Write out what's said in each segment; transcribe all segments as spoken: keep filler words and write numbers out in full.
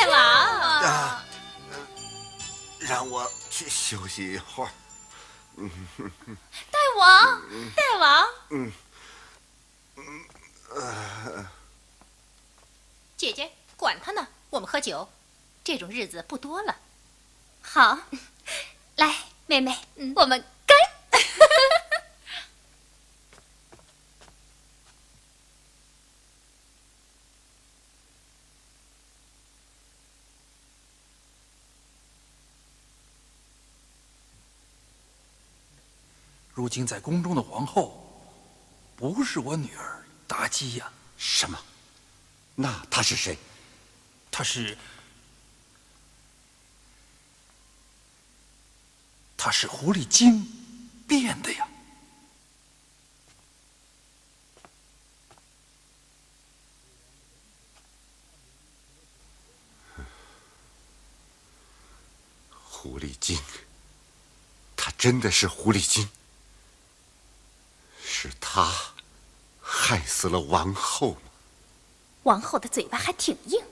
王啊，让我去休息一会儿。 大王，大王， 嗯嗯呃， 姐姐管他呢，我们喝酒，这种日子不多了。好，来，妹妹，嗯、我们干！ 如今在宫中的皇后，不是我女儿妲己呀。 什么？那她是谁？ 她是，她是狐狸精变的呀。 狐狸精，她真的是狐狸精？是她害死了王后吗？ 王后的嘴巴还挺硬，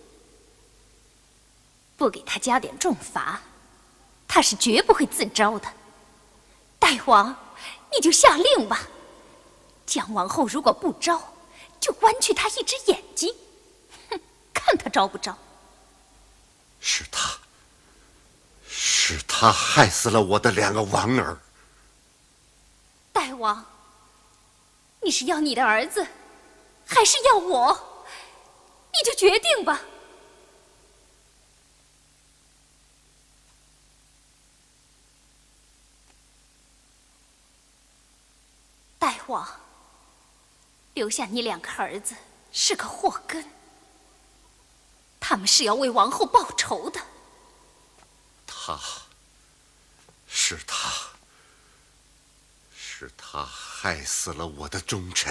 不给她加点重罚，她是绝不会自招的。大王，你就下令吧，蒋王后如果不招，就剜去她一只眼睛，哼，看她招不招。 是她，是她害死了我的两个王儿。 大王，你是要你的儿子，还是要我？你就决定吧。大王，留下你两个儿子是个祸根，他们是要为王后报仇的。 他，是他，是他害死了我的忠臣，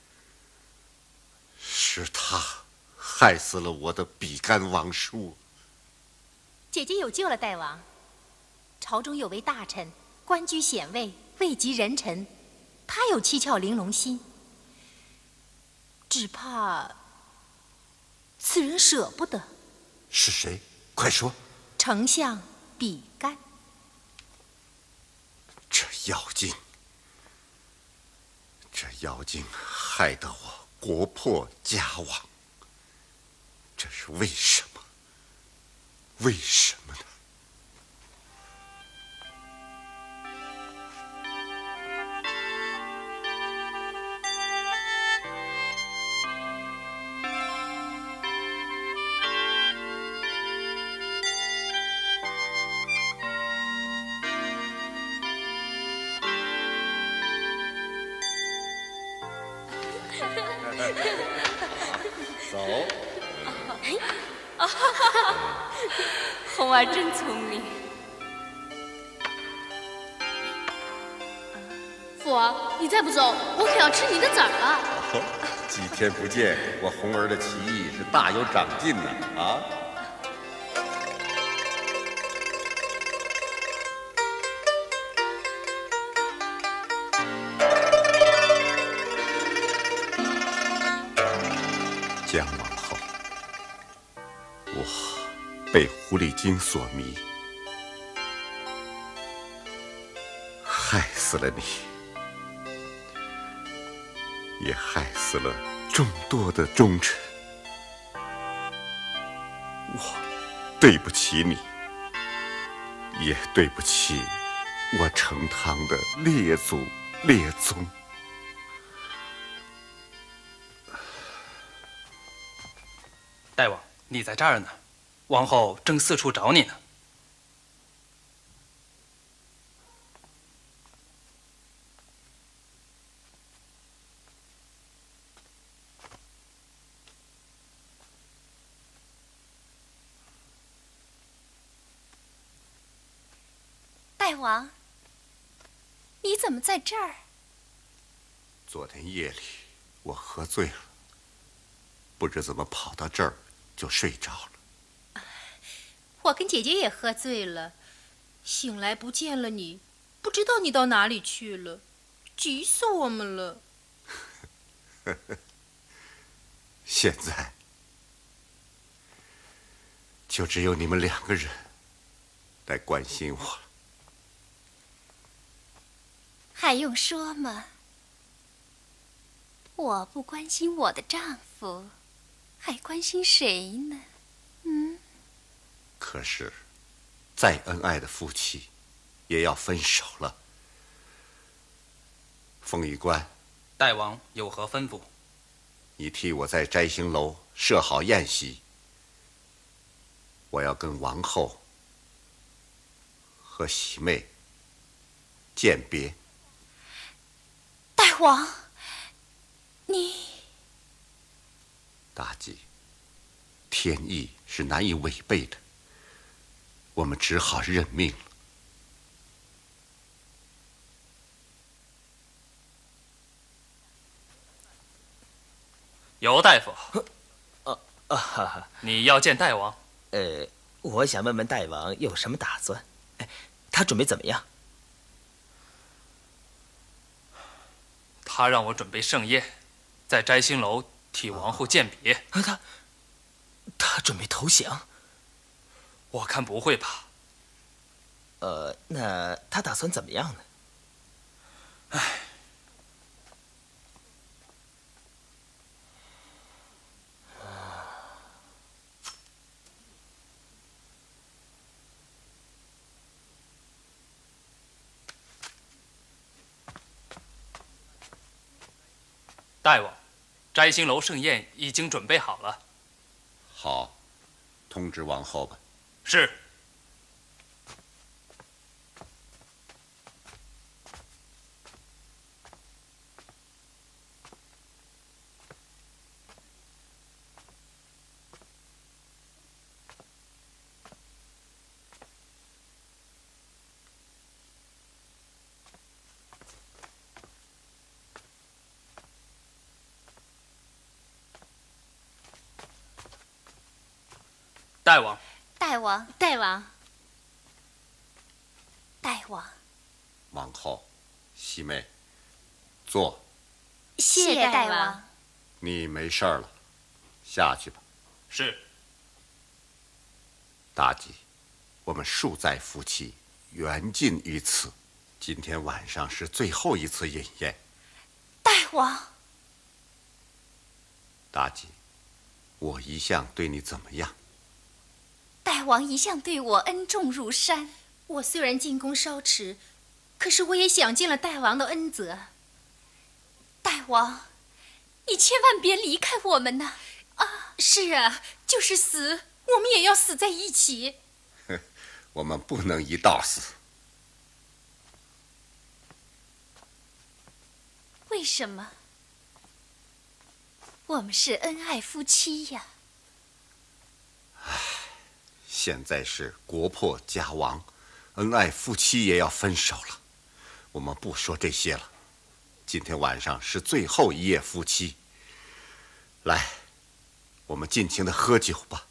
是他害死了我的比干王叔。 姐姐有救了，大王。朝中有位大臣，官居显位，位极人臣，他有七窍玲珑心，只怕此人舍不得。 是谁？快说！ 丞相比干。 这妖精，这妖精害得我国破家亡，这是为什么？为什么呢？走。 红儿真聪明。 父王，你再不走，我可要吃你的籽儿了。 几天不见，我红儿的棋艺是大有长进呢啊！姜王后，我被狐狸精所迷，害死了你，也害死了众多的忠臣。我对不起你，也对不起我成汤的列祖列宗。 大王，你在这儿呢，王后正四处找你呢。 大王，你怎么在这儿？ 昨天夜里我喝醉了，不知怎么跑到这儿就睡着了。 我跟姐姐也喝醉了，醒来不见了你，不知道你到哪里去了，急死我们了。 现在就只有你们两个人来关心我了。 还用说吗？我不关心我的丈夫，还关心谁呢？嗯。 可是，再恩爱的夫妻，也要分手了。凤仪官， 大王有何吩咐？ 你替我在摘星楼设好宴席，我要跟王后和喜妹饯别。 大王，你大忌，天意是难以违背的，我们只好认命了。 尤大夫， 啊啊哈哈！ 你要见大王？ 呃，我想问问大王有什么打算？哎，他准备怎么样？ 他让我准备盛宴，在摘星楼替王后饯别。 啊，他他准备投降？ 我看不会吧。 呃，那他打算怎么样呢？ 唉。大王，摘星楼盛宴已经准备好了。 好，通知王后吧。 是。大王， 大王， 大王， 大王， 王后，喜妹，坐。 谢大王。 你没事儿了，下去吧。 是。 大吉，我们数载夫妻，缘尽于此。今天晚上是最后一次饮宴。 大王， 大吉，我一向对你怎么样？ 大王一向对我恩重如山。 我虽然进宫稍迟，可是我也享尽了大王的恩泽。 大王，你千万别离开我们呐！ 啊，是啊，就是死，我们也要死在一起。 我们不能一道死。 为什么？我们是恩爱夫妻呀。 唉，现在是国破家亡，恩爱夫妻也要分手了。我们不说这些了，今天晚上是最后一夜夫妻。来，我们尽情的喝酒吧。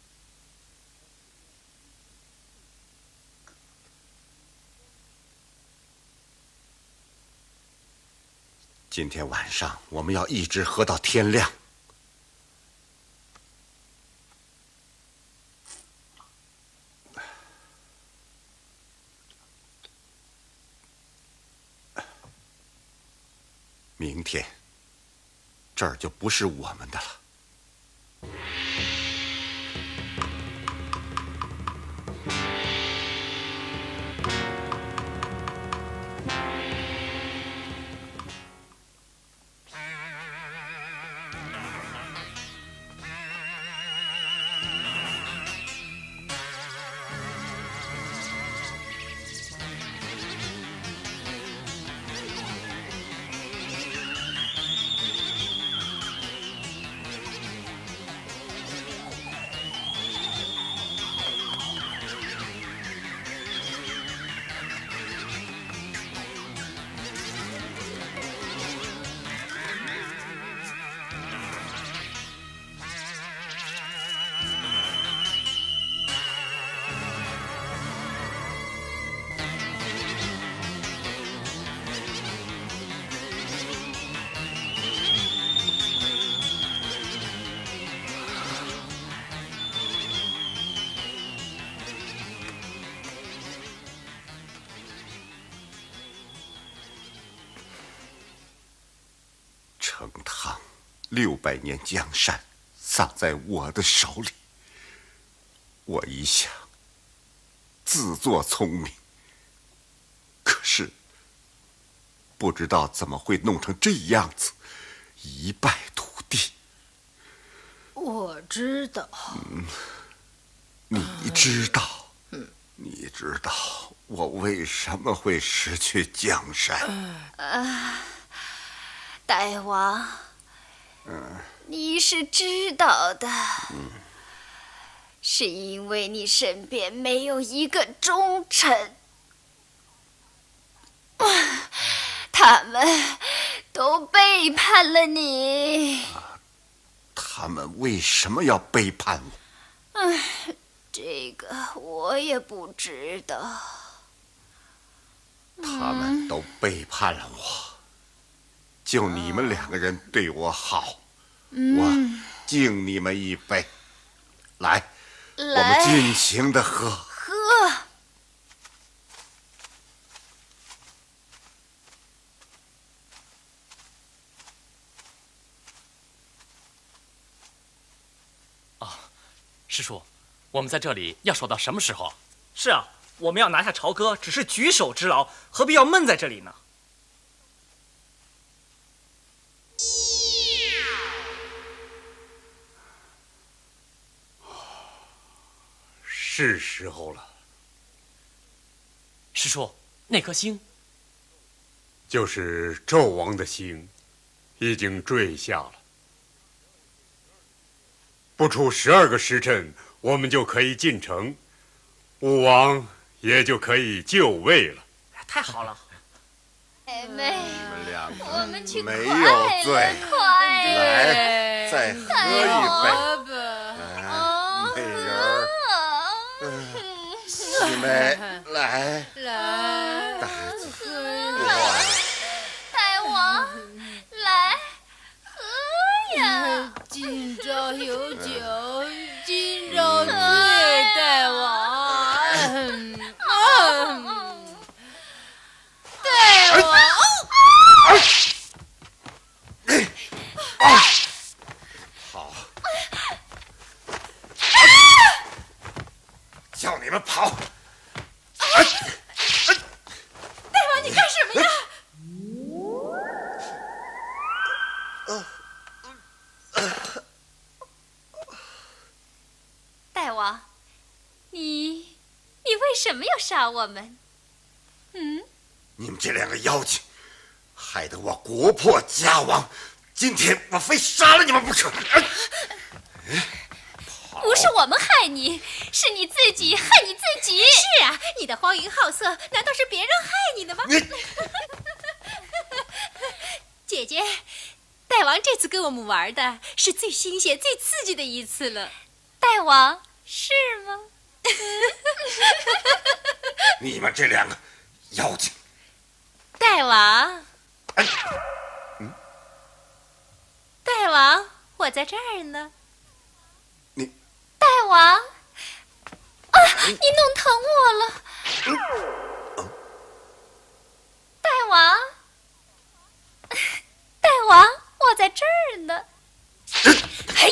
今天晚上我们要一直喝到天亮。明天，这儿就不是我们的了。 六百年江山丧在我的手里。我一向自作聪明，可是不知道怎么会弄成这样子，一败涂地。 我知道。 嗯，你知道？嗯，你知道我为什么会失去江山？ 啊，大王， 嗯， 你是知道的。 嗯， 是因为你身边没有一个忠臣，他们都背叛了你。 他们为什么要背叛我？ 唉，这个我也不知道。 他们都背叛了我，就你们两个人对我好， 嗯、 我敬你们一杯。来， 来， 我们尽情的喝。 喝。 啊，师叔，我们在这里要守到什么时候？ 是啊，我们要拿下朝歌，只是举手之劳，何必要闷在这里呢？ 是时候了。 师叔，那颗星， 就是纣王的星，已经坠下了。不出十二个时辰，我们就可以进城，武王也就可以就位了。 太好了！ 妹妹， 你们两个我们去没快有醉， 乐快乐来，再喝一杯。 哦， 美人儿，细妹，来， 来， 大喝哇， 大王，来，喝呀！ 今朝有酒今朝醉，大王。大王， 好，叫你们跑！ 大王，你干什么呀？大王，你你为什么要杀我们？嗯？ 你们这两个妖精，害得我国破家亡，今天我非杀了你们不可！ 不是我们害你，是你自己害你自己。 是啊，你的荒淫好色，难道是别人害你的吗？姐姐，大王这次跟我们玩的是最新鲜、最刺激的一次了。 大王，是吗？ 你们这两个妖精！ 大王， 哎，嗯， 大王，我在这儿呢。 你， 大王，啊，你弄疼我了。 嗯， 大王，大王，我在这儿呢。嘿，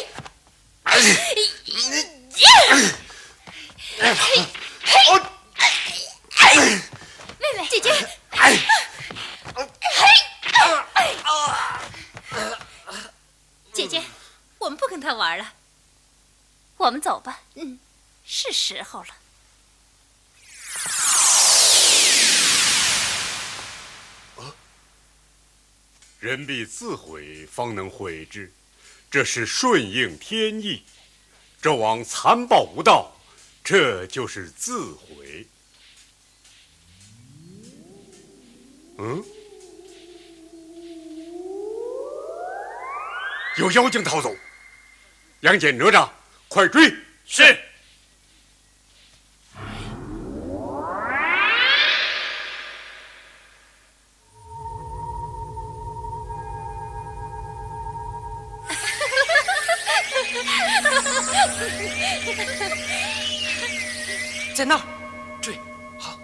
妹妹，姐姐。姐姐，我们不跟他玩了，我们走吧。嗯，是时候了。 人必自毁，方能毁之，这是顺应天意。纣王残暴无道，这就是自毁。嗯？有妖精逃走，杨戬、哪吒，快追！ 是。 在那儿，追，好。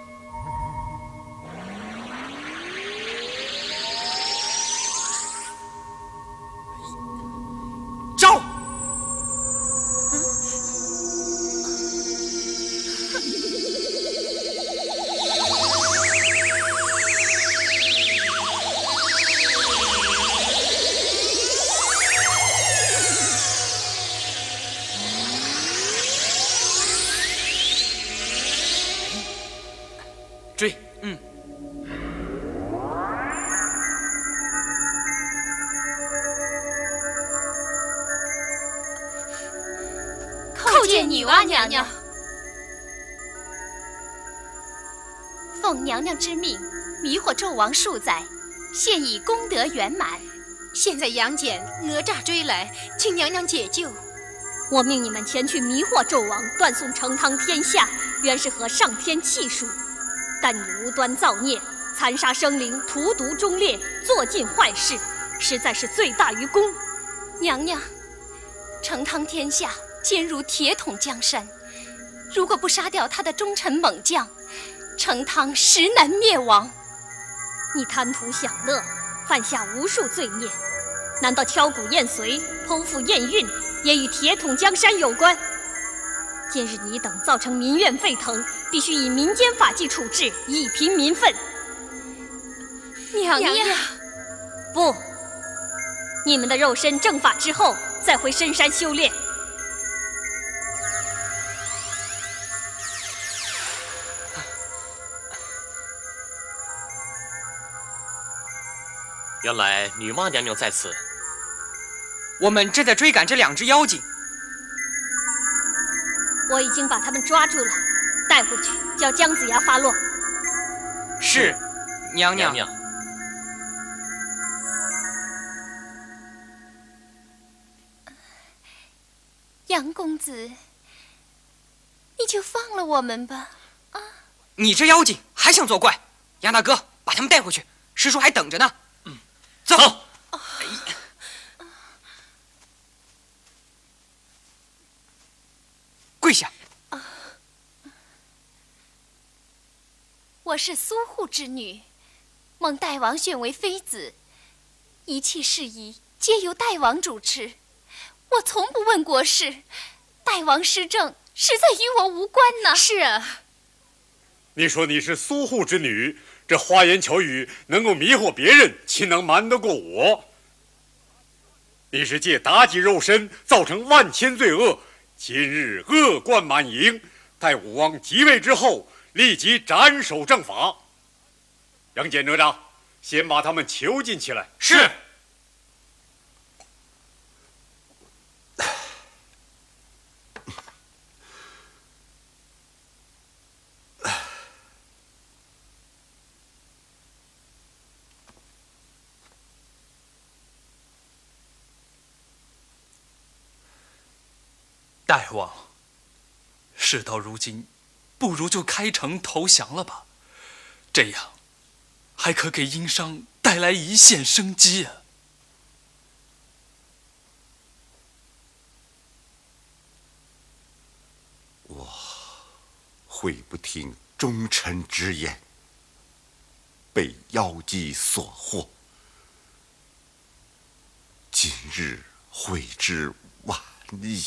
追。 嗯。 叩见女娲娘娘。奉娘娘之命，迷惑纣王数载，现已功德圆满。 现在杨戬、哪吒追来，请娘娘解救。 我命你们前去迷惑纣王，断送成汤天下，原是和上天契数。但你无端造孽，残杀生灵，荼毒忠烈，做尽坏事，实在是罪大于公。 娘娘，成汤天下坚如铁桶江山，如果不杀掉他的忠臣猛将，成汤实难灭亡。 你贪图享乐，犯下无数罪孽，难道挑骨验髓、剖腹验孕也与铁桶江山有关？今日你等造成民怨沸腾，必须以民间法纪处置，以平民愤。 娘娘， 不，你们的肉身正法之后，再回深山修炼。 原来女娲娘娘在此。 我们正在追赶这两只妖精。 我已经把他们抓住了，带回去叫姜子牙发落。 是，娘娘。 娘娘， 杨公子，你就放了我们吧。啊！ 你这妖精还想作怪？杨大哥，把他们带回去，师叔还等着呢。 嗯， 走。 走哎呀，跪下。 我是苏护之女，蒙大王选为妃子，一切事宜皆由大王主持。我从不问国事，大王施政实在与我无关呢。 是啊。 你说你是苏护之女，这花言巧语能够迷惑别人，岂能瞒得过我？你是借妲己肉身造成万千罪恶，今日恶贯满盈，待武王即位之后，立即斩首正法。杨戬、哪吒，先把他们囚禁起来。 是。 大王，事到如今，不如就开城投降了吧，这样还可给殷商带来一线生机啊！ 我会不听忠臣之言，被妖姬所惑，今日悔之晚矣。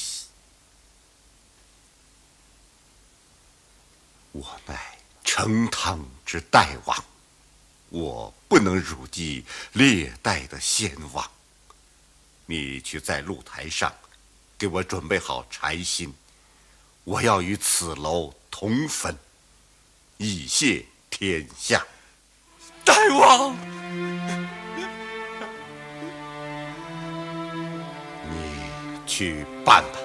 我乃成汤之大王，我不能辱击历代的先王。你去在露台上给我准备好柴薪，我要与此楼同焚，以谢天下。 大王， 你去办吧。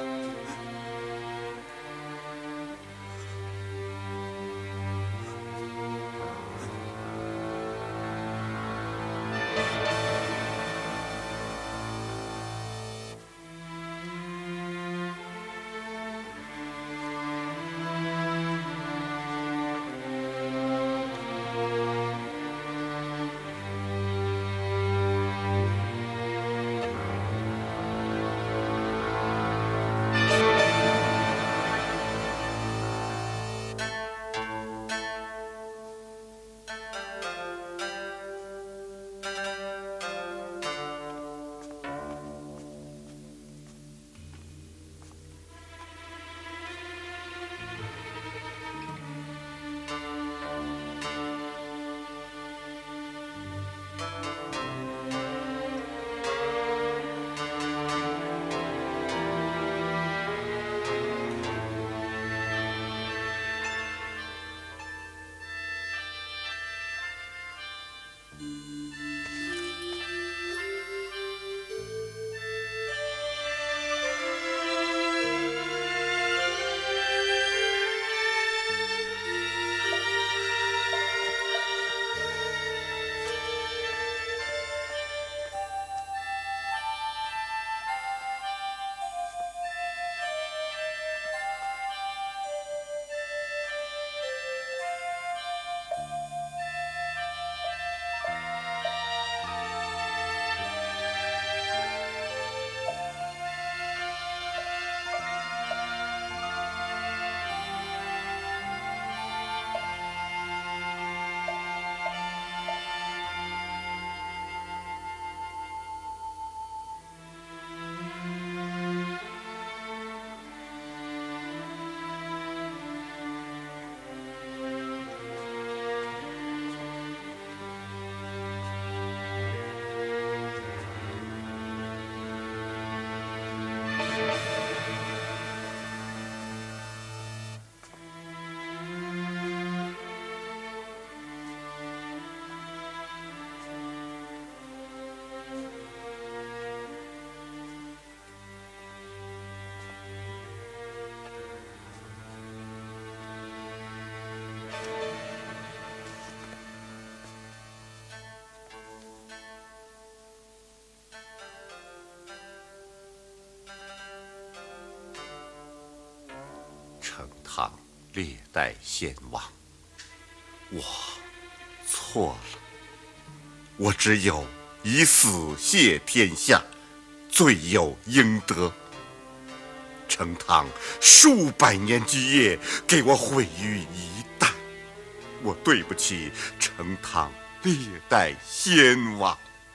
历代先王，我错了，我只有以死谢天下，罪有应得。成汤数百年基业，给我毁于一旦，我对不起成汤历代先王。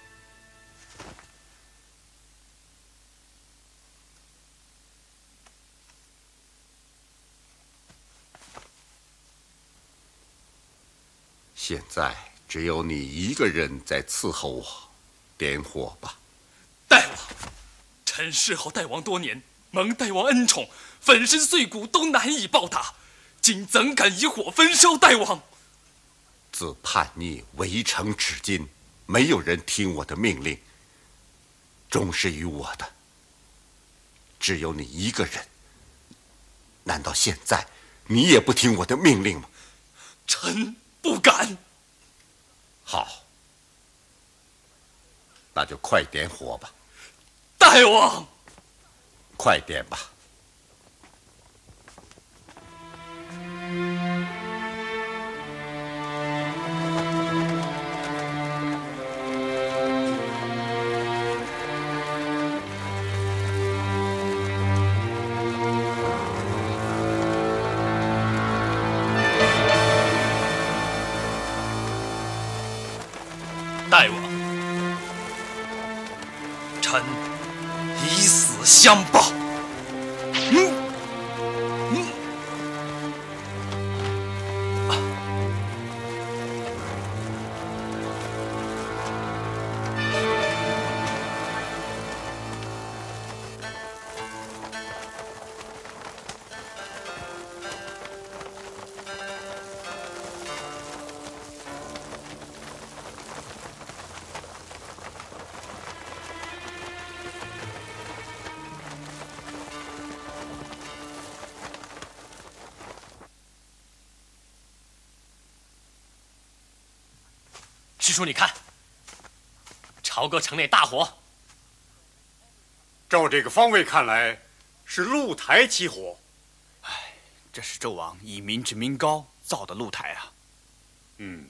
现在只有你一个人在伺候我，点火吧。 大王，臣侍候大王多年，蒙大王恩宠，粉身碎骨都难以报答，今怎敢以火焚烧大王？ 自叛逆围城至今，没有人听我的命令，忠实于我的只有你一个人。难道现在你也不听我的命令吗？ 臣不敢。 好，那就快点火吧。 大王， 快点吧。 大王，臣以死相报。嗯嗯啊师叔，你看，朝歌城内大火。 照这个方位看来，是露台起火。 哎，这是纣王以民脂民膏造的露台啊。 嗯。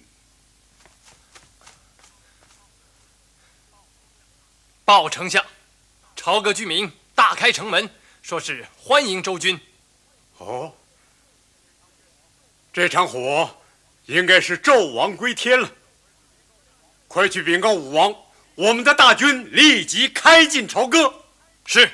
报丞相，朝歌居民大开城门，说是欢迎周君。 哦，这场火应该是纣王归天了。快去禀告武王，我们的大军立即开进朝歌。 是。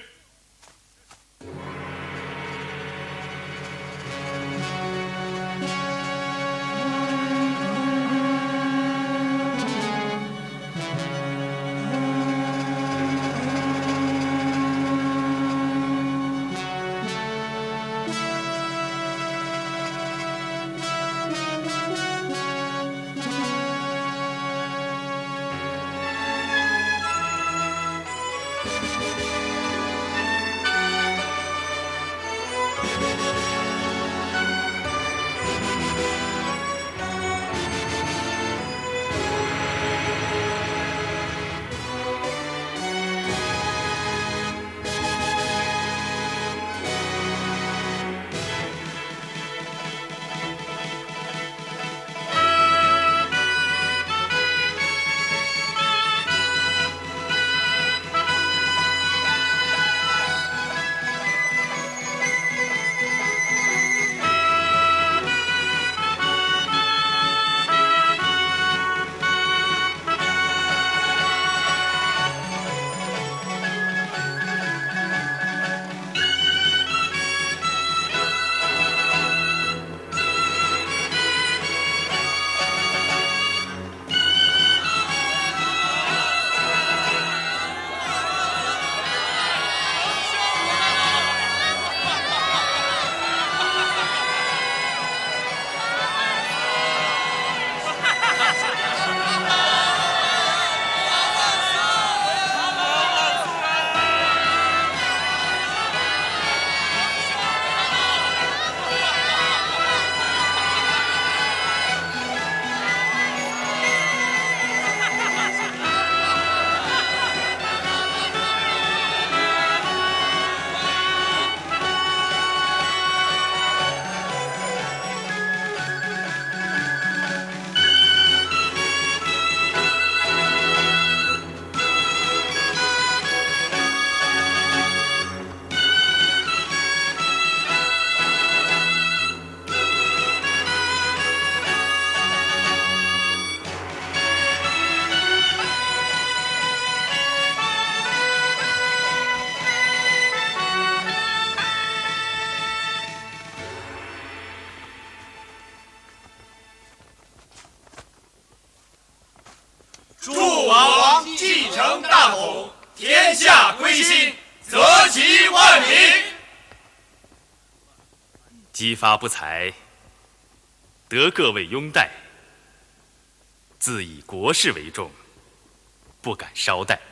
祝王继承大统，天下归心，泽及万民。 姬发不才，得各位拥戴，自以国事为重，不敢稍怠。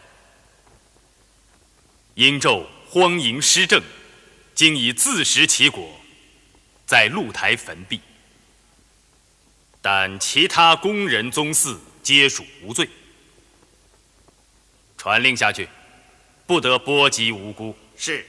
殷纣荒淫失政，今已自食其果，在露台焚壁。但其他宫人宗嗣皆属无罪。传令下去，不得波及无辜。 是。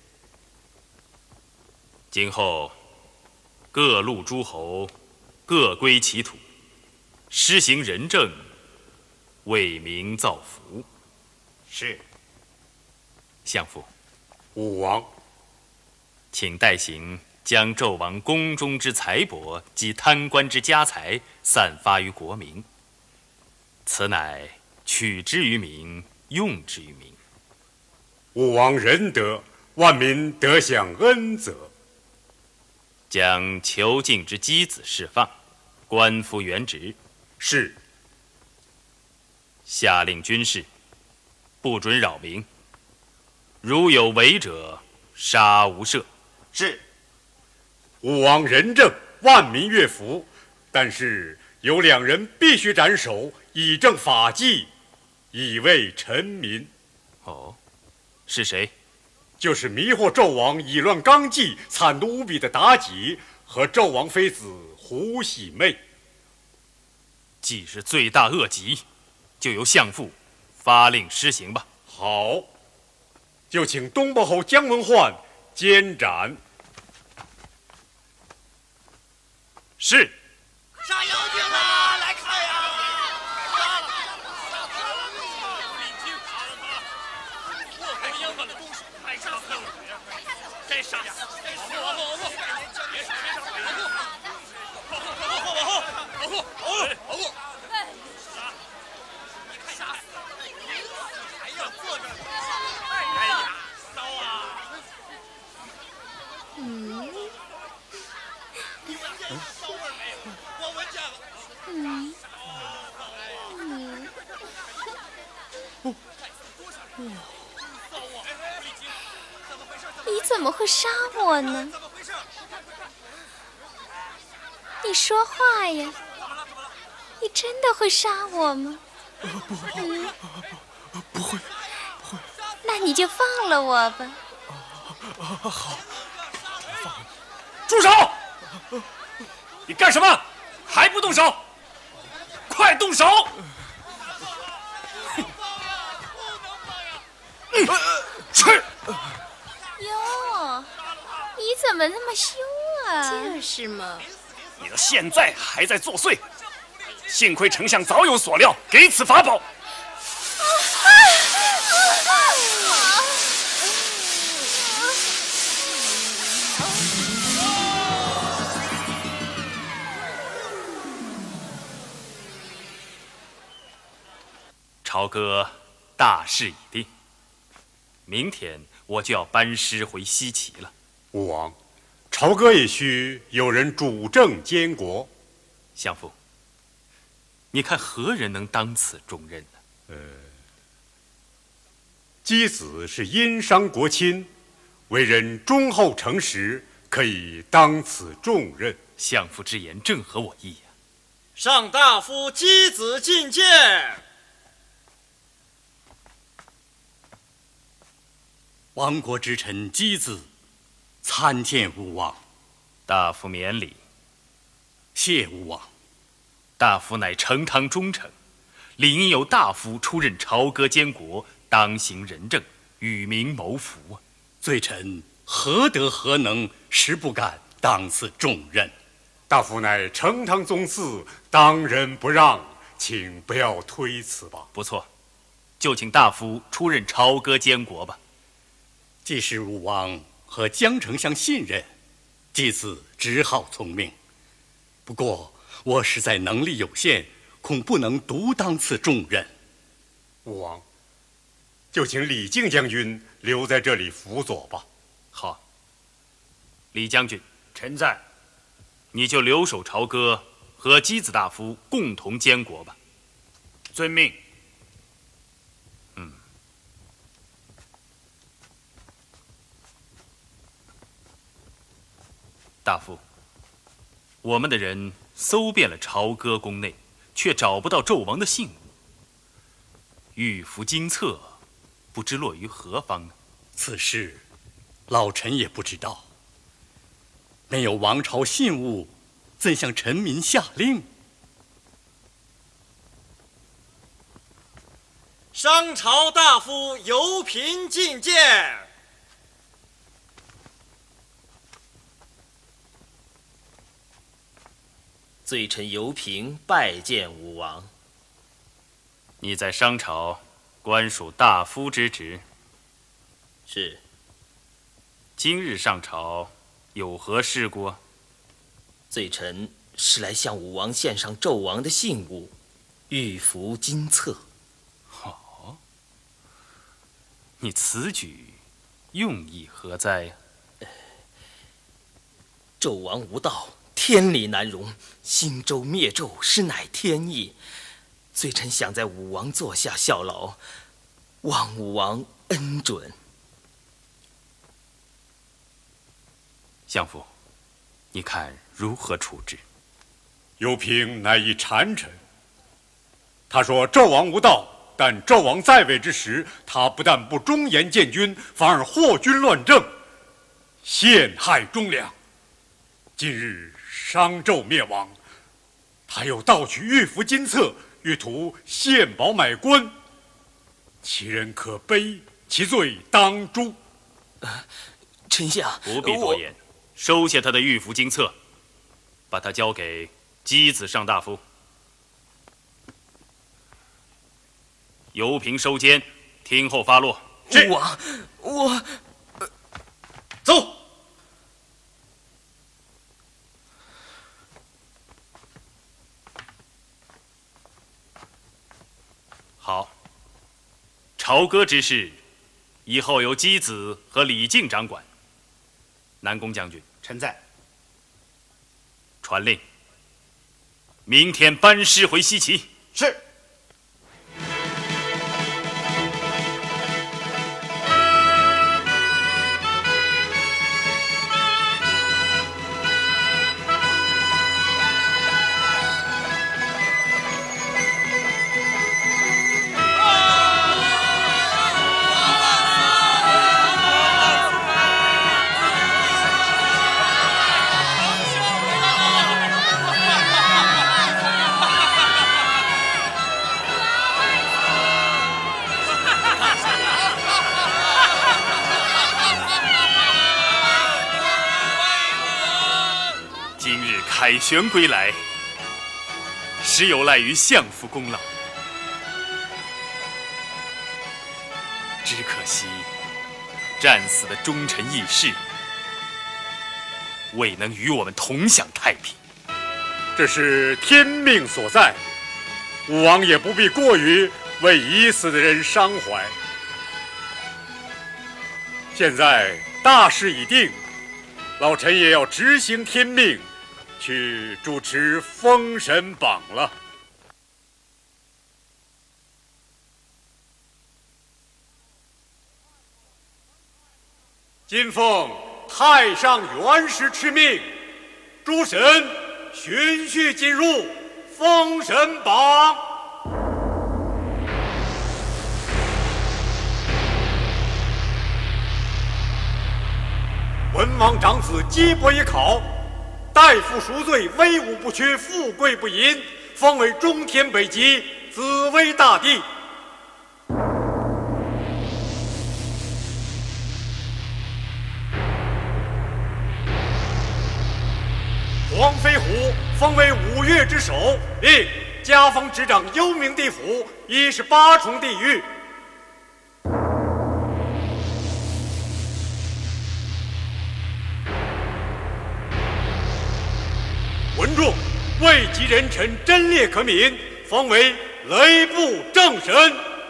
今后各路诸侯各归其土，施行仁政，为民造福。 是。 相父， 武王， 请代行将纣王宫中之财帛及贪官之家财散发于国民，此乃取之于民，用之于民。 武王仁德，万民得享恩泽。 将囚禁之姬子释放，官复原职。 是。 下令军士，不准扰民，如有违者，杀无赦。 是。 武王仁政，万民悦服，但是有两人必须斩首，以正法纪，以慰臣民。 哦，是谁？ 就是迷惑纣王、以乱纲纪、惨毒无比的妲己和纣王妃子胡喜妹。 既是罪大恶极，就由相父发令施行吧。 好，就请东伯侯姜文焕监斩。 是。 杀妖精啦！来看呀！杀了！我国央办的公使太杀死了，该杀死！往后，往后，别杀，别杀！往后，往后，往后，往后，往后！杀！你看杀死！还要坐着？哎呀，骚啊！ 嗯。 骚味没有？我闻见了。 嗯。嗯。你怎么会杀我呢？你说话呀！你真的会杀我吗？ 不会， 嗯， 不会，不会。 那你就放了我吧。 好。 住手！你干什么？还不动手？快动手！嗯，去！ 哟，你怎么那么凶啊？ 就是嘛。 你到现在还在作祟，幸亏丞相早有所料，给此法宝。 朝歌大事已定，明天我就要班师回西岐了。 武王，朝歌也需有人主政监国。 相父，你看何人能当此重任呢？ 呃，姬子是殷商国亲，为人忠厚诚实，可以当此重任。 相父之言正合我意呀、啊。 上大夫姬子觐见。 亡国之臣姬子参见吴王。 大夫免礼。 谢吴王。 大夫乃成汤忠臣，理应由大夫出任朝歌监国，当行仁政，与民谋福啊！ 罪臣何德何能，实不敢当此重任。 大夫乃成汤宗嗣，当仁不让，请不要推辞吧。 不错，就请大夫出任朝歌监国吧。 既是吴王和姜丞相信任，姬子只好从命。不过我实在能力有限，恐不能独当此重任。 吴王，就请李靖将军留在这里辅佐吧。 好，李将军， 臣在。 你就留守朝歌，和姬子大夫共同监国吧。 遵命。 大夫，我们的人搜遍了朝歌宫内，却找不到纣王的信物。玉符金册，不知落于何方呢？ 此事，老臣也不知道。没有王朝信物，怎向臣民下令？ 商朝大夫尤平觐见。 罪臣尤平拜见武王。 你在商朝官属大夫之职。 是。 今日上朝有何事故？ 罪臣是来向武王献上纣王的信物，玉符金册。 好，你此举用意何在呀？ 纣王无道，天理难容，兴周灭纣，实乃天意。罪臣想在武王座下效劳，望武王恩准。 相父，你看如何处置？ 尤平乃一谗臣。他说纣王无道，但纣王在位之时，他不但不忠言谏君，反而祸军乱政，陷害忠良。今日商纣灭亡，他又盗取玉符金册，欲图献宝买官，其人可悲，其罪当诛。 呃、丞相不必多言，收下他的玉符金册，把他交给箕子上大夫。尤平收监，听候发落。 是。我我、呃、 走。好，朝歌之事，以后由箕子和李靖掌管。南宫将军， 臣在。 传令，明天班师回西岐。 是。 凯旋归来，实有赖于相父功劳。只可惜战死的忠臣义士，未能与我们同享太平。 这是天命所在，武王也不必过于为已死的人伤怀。现在大事已定，老臣也要执行天命，去主持封神榜了。今奉太上元师敕命，诸神循序进入封神榜。文王长子姬伯也考，代父赎罪，威武不屈，富贵不淫，封为中天北极紫薇大帝。黄飞虎封为五岳之首，令加封执掌幽冥地府，一十八重地狱。文仲位极人臣，贞烈可悯，封为雷部正神。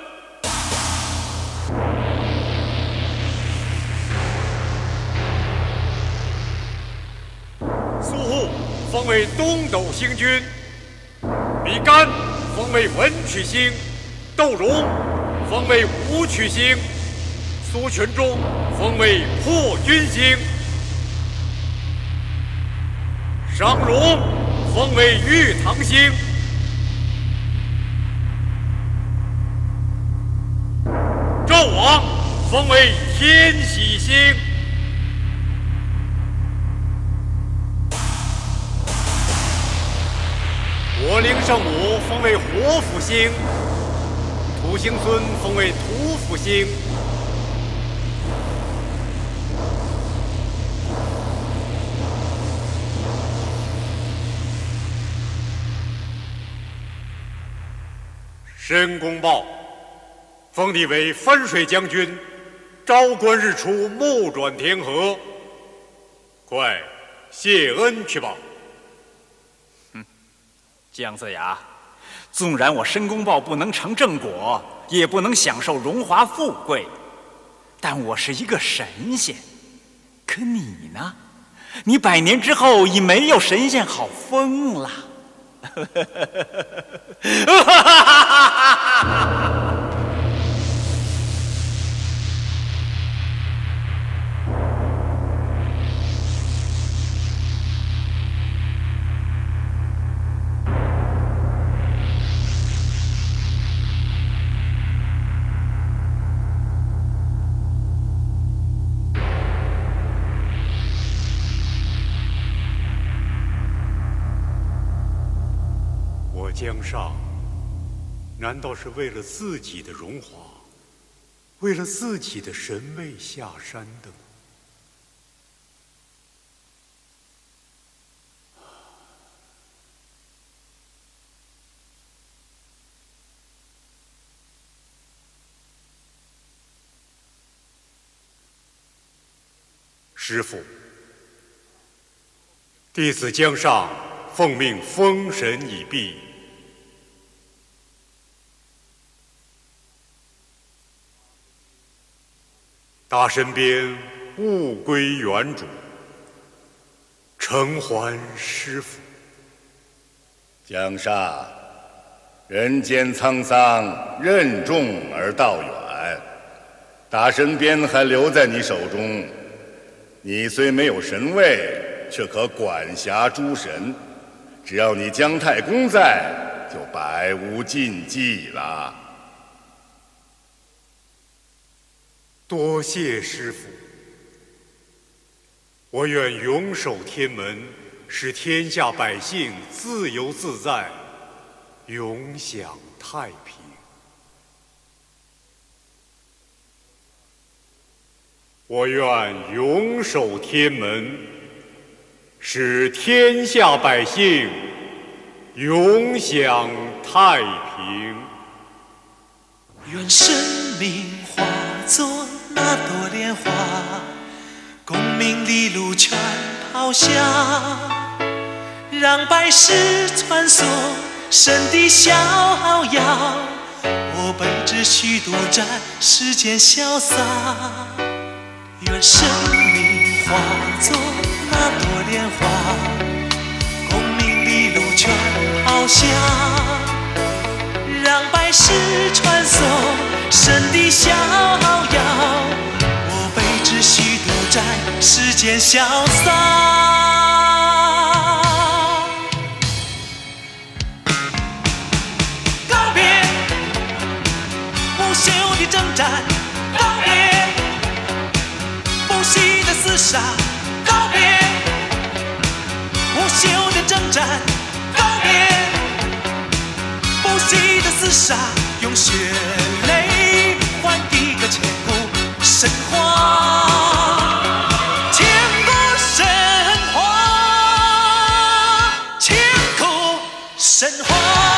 苏护封为东斗星君，比干封为文曲星，窦融封为武曲星，苏全忠封为破军星。 商容封为玉堂星，纣王封为天喜星，我灵圣母封为火府星，土星孙封为土府星。申公豹封你为分水将军，朝观日出，暮转天河。快谢恩去吧。 姜子牙，纵然我申公豹不能成正果，也不能享受荣华富贵，但我是一个神仙。可你呢？你百年之后已没有神仙好封了。 江上，难道是为了自己的荣华，为了自己的神位下山的吗？师父，弟子江上奉命封神已毕。大身边物归原主，承还师父。 江上，人间沧桑，任重而道远，大身边还留在你手中。你虽没有神位，却可管辖诸神。只要你姜太公在，就百无禁忌了。 多谢师父，我愿永守天门，使天下百姓自由自在，永享太平。我愿永守天门，使天下百姓永享太平。 愿生命化作那朵莲花，功名利禄全抛下，让百世穿梭，神的逍遥。我本只虚度在世间潇洒，愿生命化作那朵莲花，功名利禄全抛下，让百世穿梭，神的逍遥。我辈只虚度在世间潇洒。告别不休的征战，告别不息的厮杀，告别不休的征战，告别不息的厮杀，用血泪换一个千古神话，千古神话，千古神话。